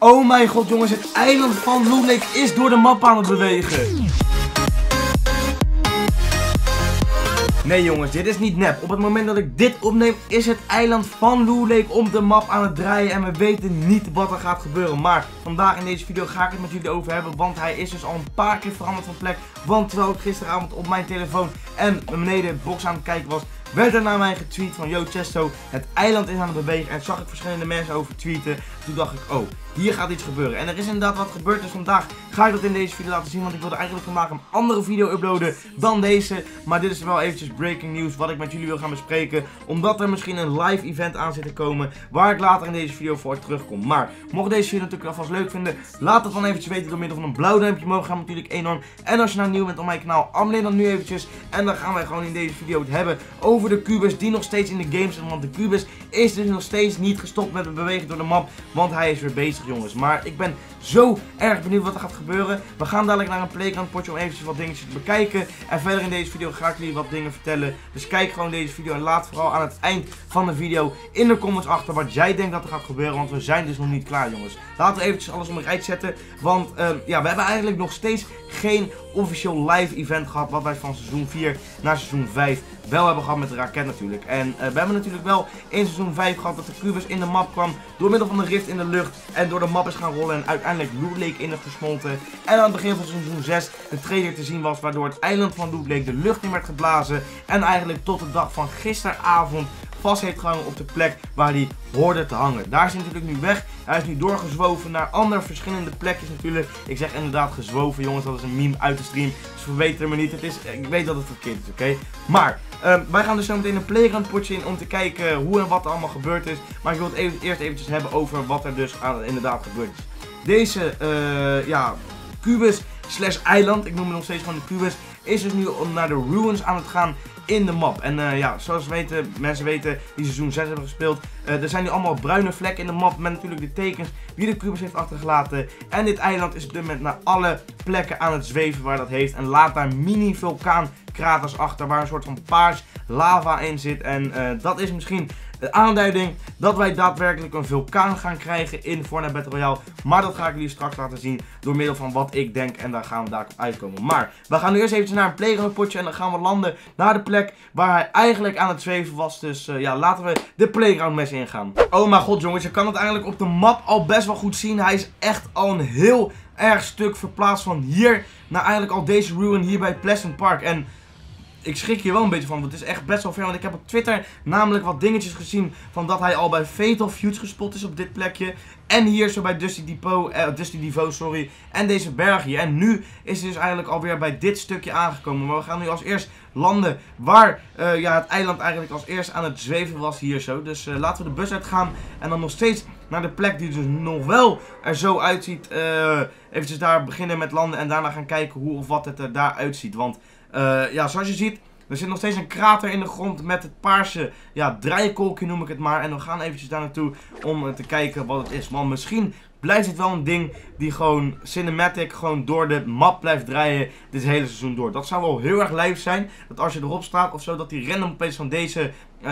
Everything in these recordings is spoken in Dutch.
Oh mijn god jongens, het eiland van Loot Lake is door de map aan het bewegen. Nee jongens, dit is niet nep. Op het moment dat ik dit opneem is het eiland van Loot Lake om de map aan het draaien. En we weten niet wat er gaat gebeuren. Maar vandaag in deze video ga ik het met jullie over hebben. Want hij is dus al een paar keer veranderd van plek. Want terwijl ik gisteravond op mijn telefoon en beneden box aan het kijken was, werd er naar mij getweet van yo Chesto, het eiland is aan het bewegen. En zag ik verschillende mensen over tweeten. Toen dacht ik, oh, hier gaat iets gebeuren. En er is inderdaad wat gebeurd, dus vandaag ga ik dat in deze video laten zien. Want ik wilde eigenlijk vandaag een andere video uploaden dan deze. Maar dit is wel eventjes breaking news wat ik met jullie wil gaan bespreken. Omdat er misschien een live event aan zit te komen, waar ik later in deze video voor terugkom. Maar mocht deze video natuurlijk alvast leuk vinden, laat het dan eventjes weten door middel van een blauw duimpje omhoog. Gaan natuurlijk enorm. En als je nou nieuw bent op mijn kanaal, abonneer dan nu eventjes. En dan gaan wij gewoon in deze video het hebben over de kubus die nog steeds in de game zit. Want de kubus is dus nog steeds niet gestopt met het bewegen door de map. Want hij is weer bezig jongens. Maar ik ben zo erg benieuwd wat er gaat gebeuren. We gaan dadelijk naar een playground potje om eventjes wat dingetjes te bekijken. En verder in deze video ga ik jullie wat dingen vertellen. Dus kijk gewoon deze video en laat vooral aan het eind van de video in de comments achter wat jij denkt dat er gaat gebeuren. Want we zijn dus nog niet klaar jongens. Laten we eventjes alles om een rijtje zetten. Want ja, we hebben eigenlijk nog steeds geen officieel live event gehad. Wat wij van seizoen 4 naar seizoen 5 wel hebben gehad met de raket natuurlijk. En we hebben natuurlijk wel in seizoen 5 gehad dat de kubus in de map kwam. Door middel van de rift in de lucht. En door de map is gaan rollen en uiteindelijk Loot Lake in is gesmolten. En aan het begin van seizoen 6 een trailer te zien was waardoor het eiland van Loot Lake de lucht in werd geblazen. En eigenlijk tot de dag van gisteravond vast heeft gehangen op de plek waar hij hoorde te hangen. Daar is hij natuurlijk nu weg. Hij is nu doorgezwoven naar andere verschillende plekjes natuurlijk. Ik zeg inderdaad gezwoven jongens, dat is een meme uit de stream. Dus verbeter me niet, ik weet dat het verkeerd is, oké? Maar wij gaan dus zo meteen een playground potje in om te kijken hoe en wat er allemaal gebeurd is. Maar ik wil het eerst eventjes hebben over wat er dus inderdaad gebeurd is. Deze ja, kubus slash eiland, ik noem het nog steeds gewoon de kubus, is dus nu naar de ruins aan het gaan in de map. En ja, zoals mensen weten die seizoen 6 hebben gespeeld, er zijn nu allemaal bruine vlekken in de map met natuurlijk de tekens wie de kubus heeft achtergelaten. En dit eiland is op dit moment naar alle plekken aan het zweven waar dat heeft en laat daar mini vulkaankraters achter waar een soort van paars lava in zit. En dat is misschien de aanduiding dat wij daadwerkelijk een vulkaan gaan krijgen in Fortnite Battle Royale. Maar dat ga ik jullie straks laten zien door middel van wat ik denk en daar gaan we daar uitkomen. Maar we gaan nu eerst eventjes naar een playground potje en dan gaan we landen naar de plek waar hij eigenlijk aan het zweven was. Dus ja, laten we de playground mes ingaan. Oh mijn god jongens, je kan het eigenlijk op de map al best wel goed zien. Hij is echt al een heel erg stuk verplaatst van hier naar eigenlijk al deze ruin hier bij Pleasant Park. En ik schrik hier wel een beetje van, want het is echt best wel ver. Want ik heb op Twitter namelijk wat dingetjes gezien van dat hij al bij Fatal Feuds gespot is op dit plekje. En hier zo bij Dusty Depot, sorry. En deze berg hier. En nu is hij dus eigenlijk alweer bij dit stukje aangekomen. Maar we gaan nu als eerst landen waar ja, het eiland eigenlijk als eerst aan het zweven was hier zo. Dus laten we de bus uitgaan. En dan nog steeds naar de plek die dus nog wel er zo uitziet. Eventjes daar beginnen met landen en daarna gaan kijken hoe of wat het er daar uitziet. Want ja, zoals je ziet, er zit nog steeds een krater in de grond met het paarse, ja, draaikolkje noem ik het maar. En we gaan eventjes daar naartoe om te kijken wat het is. Want misschien blijft het wel een ding die gewoon cinematic gewoon door de map blijft draaien dit hele seizoen door. Dat zou wel heel erg lijf zijn. Dat als je erop staat of zo, dat die random opeens van deze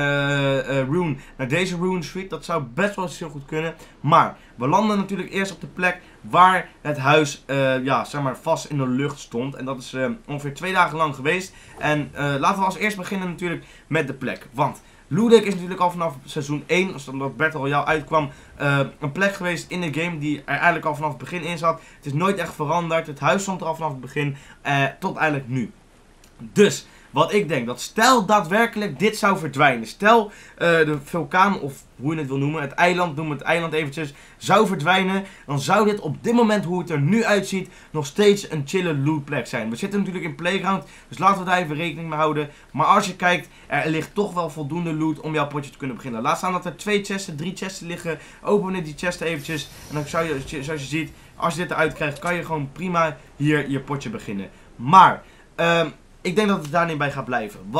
ruin naar deze ruin street. Dat zou best wel eens heel goed kunnen. Maar we landen natuurlijk eerst op de plek waar het huis ja, zeg maar vast in de lucht stond. En dat is ongeveer 2 dagen lang geweest. En laten we als eerst beginnen natuurlijk met de plek. Want Loot Lake is natuurlijk al vanaf seizoen 1, als dat Battle Royale uitkwam, een plek geweest in de game die er eigenlijk al vanaf het begin in zat. Het is nooit echt veranderd. Het huis stond er al vanaf het begin tot eigenlijk nu. Dus wat ik denk, dat stel daadwerkelijk dit zou verdwijnen. Stel de vulkaan, of hoe je het wil noemen, het eiland, noem het eiland eventjes, zou verdwijnen. Dan zou dit op dit moment, hoe het er nu uitziet, nog steeds een chille lootplek zijn. We zitten natuurlijk in Playground, dus laten we daar even rekening mee houden. Maar als je kijkt, er ligt toch wel voldoende loot om jouw potje te kunnen beginnen. Laat staan dat er 2 chesten, 3 chesten liggen. Open die chesten eventjes. En dan zou je, zoals je ziet, als je dit eruit krijgt, kan je gewoon prima hier je potje beginnen. Maar ik denk dat het daar niet bij gaat blijven. Want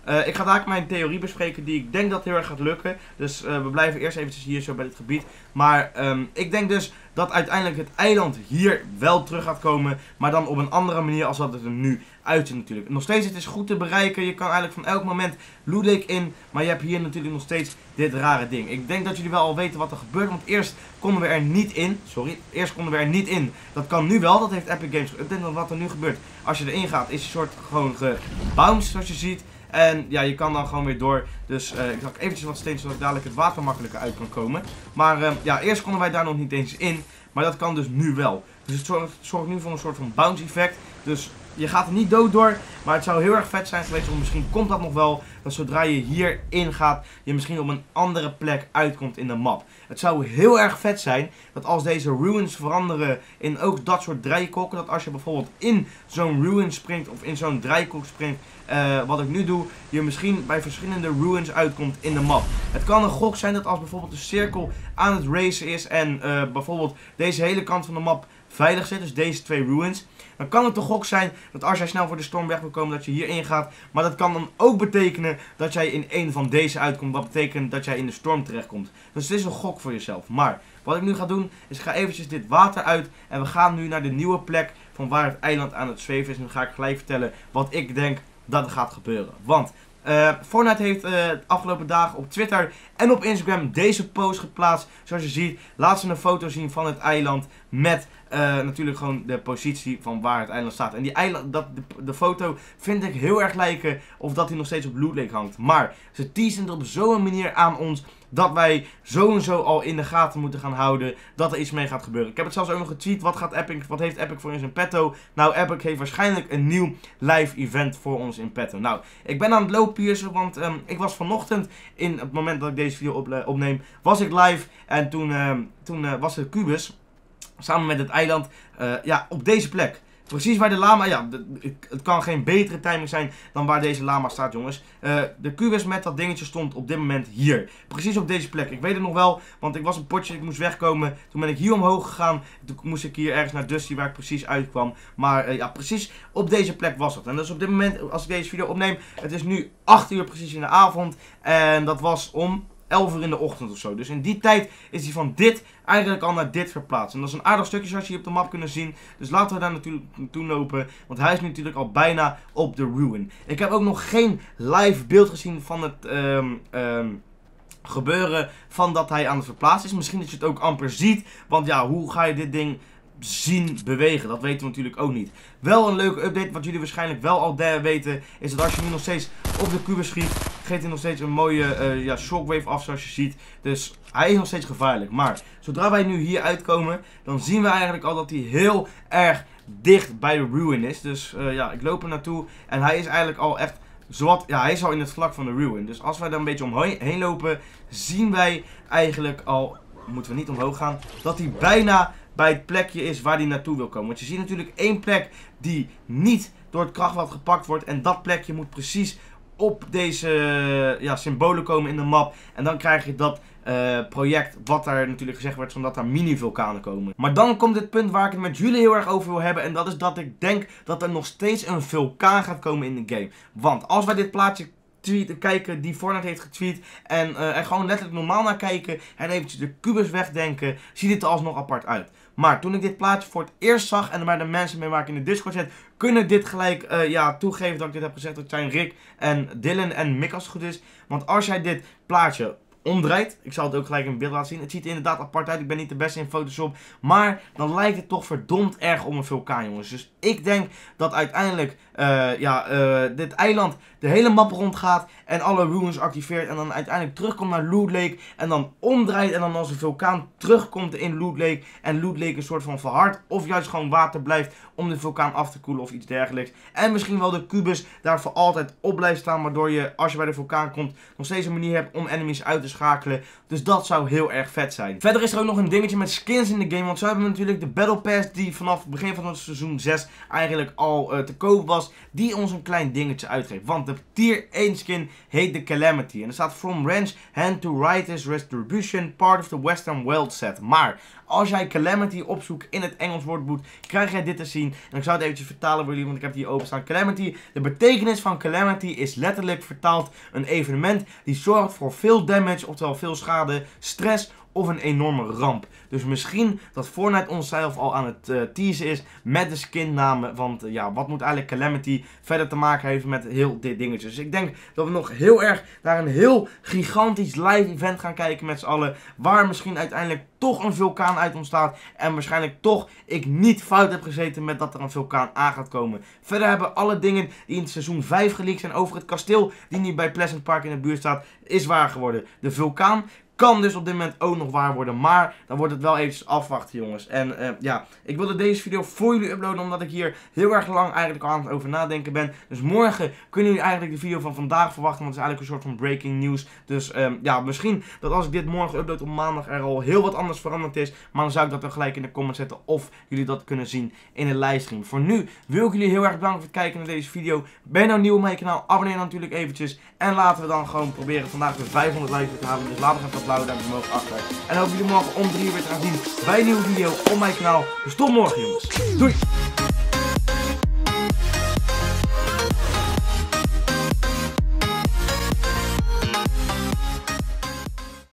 Ik ga daar mijn theorie bespreken die ik denk dat heel erg gaat lukken. Dus we blijven eerst eventjes hier zo bij dit gebied. Maar ik denk dus dat uiteindelijk het eiland hier wel terug gaat komen. Maar dan op een andere manier als dat het er nu uitziet natuurlijk. Nog steeds, het is goed te bereiken. Je kan eigenlijk van elk moment Loot Lake in. Maar je hebt hier natuurlijk nog steeds dit rare ding. Ik denk dat jullie wel al weten wat er gebeurt. Want eerst konden we er niet in. Eerst konden we er niet in. Dat kan nu wel. Dat heeft Epic Games geüpdate. Wat er nu gebeurt. Als je erin gaat is je soort gewoon gebounced zoals je ziet. En ja, je kan dan gewoon weer door. Dus ik zag eventjes wat steen zodat dadelijk het water makkelijker uit kan komen. Maar ja, eerst konden wij daar nog niet eens in. Maar dat kan dus nu wel. Dus het zorgt nu voor een soort van bounce effect. Dus je gaat er niet dood door. Maar het zou heel erg vet zijn geweest. Of misschien komt dat nog wel. Dat zodra je hierin gaat, je misschien op een andere plek uitkomt in de map. Het zou heel erg vet zijn dat als deze ruins veranderen in ook dat soort draaikolken. Dat als je bijvoorbeeld in zo'n ruin springt of in zo'n draaikolk springt. Wat ik nu doe, je misschien bij verschillende ruins uitkomt in de map. Het kan een gok zijn dat als bijvoorbeeld de cirkel aan het racen is en bijvoorbeeld deze hele kant van de map veilig zit, dus deze twee ruins, dan kan het een gok zijn dat als jij snel voor de storm weg wil komen dat je hierin gaat. Maar dat kan dan ook betekenen dat jij in een van deze uitkomt, wat betekent dat jij in de storm terechtkomt. Dus het is een gok voor jezelf. Maar wat ik nu ga doen is ik ga eventjes dit water uit en we gaan nu naar de nieuwe plek van waar het eiland aan het zweven is. En dan ga ik gelijk vertellen wat ik denk dat er gaat gebeuren. Want Fortnite heeft de afgelopen dagen op Twitter en op Instagram deze post geplaatst. Zoals je ziet, laat ze een foto zien van het eiland met natuurlijk gewoon de positie van waar het eiland staat. En die eiland, de foto vind ik heel erg lijken of dat hij nog steeds op Loot Lake hangt. Maar ze teasen er op zo'n manier aan ons dat wij sowieso al in de gaten moeten gaan houden dat er iets mee gaat gebeuren. Ik heb het zelfs ook nog getweet. Wat heeft Epic voor ons in petto? Nou, Epic heeft waarschijnlijk een nieuw live event voor ons in petto. Nou, ik ben aan het lopen hier zo, want ik was vanochtend, in het moment dat ik deze video opneem, was ik live. En toen was de Kubus samen met het eiland ja, op deze plek. Precies waar de lama, ja, het kan geen betere timing zijn dan waar deze lama staat, jongens. De kubus met dat dingetje stond op dit moment hier. Precies op deze plek. Ik weet het nog wel, want ik was een potje, ik moest wegkomen. Toen ben ik hier omhoog gegaan. Toen moest ik hier ergens naar Dusty, waar ik precies uitkwam. Maar ja, precies op deze plek was het. En dus op dit moment, als ik deze video opneem, het is nu 8 uur precies in de avond. En dat was om 11 uur in de ochtend of zo. Dus in die tijd is hij van dit eigenlijk al naar dit verplaatst. En dat is een aardig stukje zoals je hier op de map kunnen zien. Dus laten we daar natuurlijk naartoe lopen. Want hij is nu natuurlijk al bijna op de ruin. Ik heb ook nog geen live beeld gezien van het gebeuren van dat hij aan het verplaatsen is. Misschien dat je het ook amper ziet. Want ja, hoe ga je dit ding zien bewegen? Dat weten we natuurlijk ook niet. Wel een leuke update, wat jullie waarschijnlijk wel al weten, is dat als je nu nog steeds op de kubus schiet, geeft hij nog steeds een mooie ja, shockwave af zoals je ziet. Dus hij is nog steeds gevaarlijk. Maar zodra wij nu hier uitkomen, dan zien we eigenlijk al dat hij heel erg dicht bij de ruin is. Dus ja, ik loop er naartoe en hij is eigenlijk al echt zowat, ja, hij is al in het vlak van de ruin. Dus als wij daar een beetje omheen lopen, zien wij eigenlijk al, moeten we niet omhoog gaan, dat hij bijna bij het plekje is waar hij naartoe wil komen. Want je ziet natuurlijk één plek die niet door het krachtvat gepakt wordt. En dat plekje moet precies op deze ja, symbolen komen in de map. En dan krijg je dat project wat daar natuurlijk gezegd werd, zodat daar mini-vulkanen komen. Maar dan komt het punt waar ik het met jullie heel erg over wil hebben. En dat is dat ik denk dat er nog steeds een vulkaan gaat komen in de game. Want als wij dit plaatje kijken die Fortnite heeft getweet en er gewoon letterlijk normaal naar kijken en eventjes de kubus wegdenken, ziet het er alsnog apart uit. Maar toen ik dit plaatje voor het eerst zag en waar de mensen mee waar ik in de Discord zit, kunnen dit gelijk ja, toegeven dat ik dit heb gezegd. Dat zijn Rick en Dylan en Mick als het goed is. Want als jij dit plaatje omdraait, ik zal het ook gelijk in beeld laten zien. Het ziet er inderdaad apart uit. Ik ben niet de beste in Photoshop. Maar dan lijkt het toch verdomd erg om een vulkaan, jongens. Dus ik denk dat uiteindelijk dit eiland de hele map rondgaat en alle ruins activeert. En dan uiteindelijk terugkomt naar Loot Lake. En dan omdraait en dan als een vulkaan terugkomt in Loot Lake. En Loot Lake een soort van verhard of juist gewoon water blijft om de vulkaan af te koelen of iets dergelijks. En misschien wel de kubus daar voor altijd op blijft staan. Waardoor je, als je bij de vulkaan komt, nog steeds een manier hebt om enemies uit te schakelen. Dus dat zou heel erg vet zijn. Verder is er ook nog een dingetje met skins in de game. Want zo hebben we natuurlijk de Battle Pass die vanaf het begin van het seizoen 6 eigenlijk al te koop was. Die ons een klein dingetje uitgeeft. Want de tier 1 skin heet de Calamity. En er staat From Ranch Hand to Righteous Retribution, part of the Western World set. Maar als jij Calamity opzoekt in het Engels woordenboek, krijg jij dit te zien. En ik zou het eventjes vertalen voor jullie, want ik heb het hier openstaan. Calamity, de betekenis van Calamity is letterlijk vertaald een evenement die zorgt voor veel damage, oftewel veel schade, stress of een enorme ramp. Dus misschien dat Fortnite onszelf al aan het teasen is met de skinnamen. Want ja, wat moet eigenlijk Calamity verder te maken hebben met heel dit dingetje. Dus ik denk dat we nog heel erg naar een heel gigantisch live event gaan kijken met z'n allen. Waar misschien uiteindelijk toch een vulkaan uit ontstaat. En waarschijnlijk toch ik niet fout heb gezeten met dat er een vulkaan aan gaat komen. Verder hebben alle dingen die in het seizoen 5 geleakt zijn over het kasteel die nu bij Pleasant Park in de buurt staat, is waar geworden. De vulkaan kan dus op dit moment ook nog waar worden, maar dan wordt het wel eventjes afwachten, jongens. En ja, ik wilde deze video voor jullie uploaden, omdat ik hier heel erg lang eigenlijk al aan het over nadenken ben. Dus morgen kunnen jullie eigenlijk de video van vandaag verwachten, want het is eigenlijk een soort van breaking news. Dus ja, misschien dat als ik dit morgen upload op maandag er al heel wat anders veranderd is. Maar dan zou ik dat dan gelijk in de comments zetten of jullie dat kunnen zien in een livestream. Voor nu wil ik jullie heel erg bedanken voor het kijken naar deze video. Ben je nou nieuw op mijn kanaal, abonneer dan natuurlijk eventjes. En laten we dan gewoon proberen vandaag de 500 likes te halen. Dus laat nog even blauwe duimpje omhoog achter. En dan hoop jullie morgen om 3 uur weer te gaan zien bij een nieuwe video op mijn kanaal. Dus tot morgen, jongens. Doei!